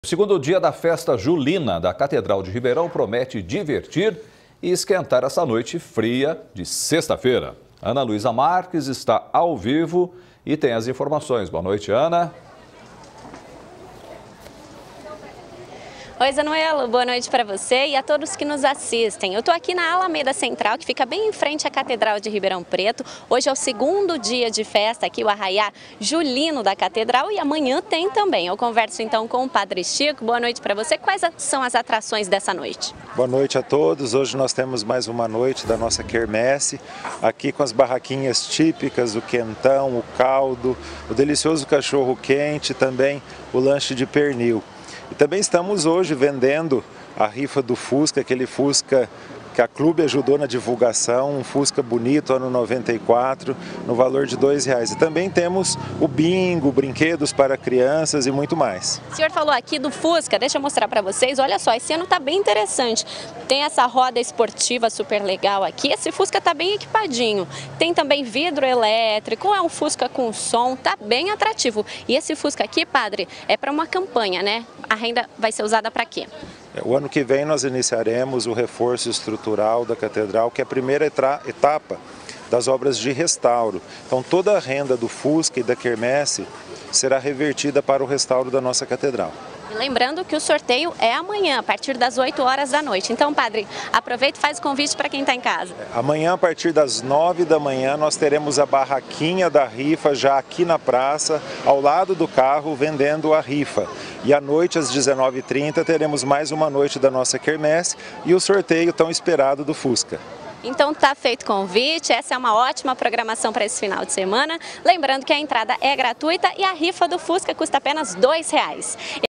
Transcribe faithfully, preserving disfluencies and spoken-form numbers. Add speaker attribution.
Speaker 1: O segundo dia da festa julina da Catedral de Ribeirão promete divertir e esquentar essa noite fria de sexta-feira. Ana Luísa Marques está ao vivo e tem as informações. Boa noite, Ana.
Speaker 2: Oi, Zanuelo, boa noite para você e a todos que nos assistem. Eu estou aqui na Alameda Central, que fica bem em frente à Catedral de Ribeirão Preto. Hoje é o segundo dia de festa aqui, o arraiá julino da Catedral, e amanhã tem também. Eu converso então com o Padre Chico. Boa noite para você. Quais são as atrações dessa noite?
Speaker 3: Boa noite a todos. Hoje nós temos mais uma noite da nossa quermesse, aqui com as barraquinhas típicas, o quentão, o caldo, o delicioso cachorro quente, também o lanche de pernil. E também estamos hoje vendendo a rifa do Fusca, aquele Fusca que a Clube ajudou na divulgação, um Fusca bonito, ano noventa e quatro, no valor de dois reais. E também temos o bingo, brinquedos para crianças e muito mais.
Speaker 2: O senhor falou aqui do Fusca, deixa eu mostrar para vocês. Olha só, esse ano está bem interessante. Tem essa roda esportiva super legal aqui. Esse Fusca está bem equipadinho. Tem também vidro elétrico, é um Fusca com som, tá bem atrativo. E esse Fusca aqui, padre, é para uma campanha, né? A renda vai ser usada para quê?
Speaker 3: O ano que vem nós iniciaremos o reforço estrutural da Catedral, que é a primeira etapa das obras de restauro. Então toda a renda do Fusca e da quermesse será revertida para o restauro da nossa Catedral.
Speaker 2: E lembrando que o sorteio é amanhã, a partir das oito horas da noite. Então, padre, aproveita e faz o convite para quem está em casa.
Speaker 3: Amanhã, a partir das nove da manhã, nós teremos a barraquinha da rifa já aqui na praça, ao lado do carro, vendendo a rifa. E à noite, às dezenove e trinta, teremos mais uma noite da nossa quermesse e o sorteio tão esperado do Fusca.
Speaker 2: Então tá feito o convite, essa é uma ótima programação para esse final de semana. Lembrando que a entrada é gratuita e a rifa do Fusca custa apenas dois reais.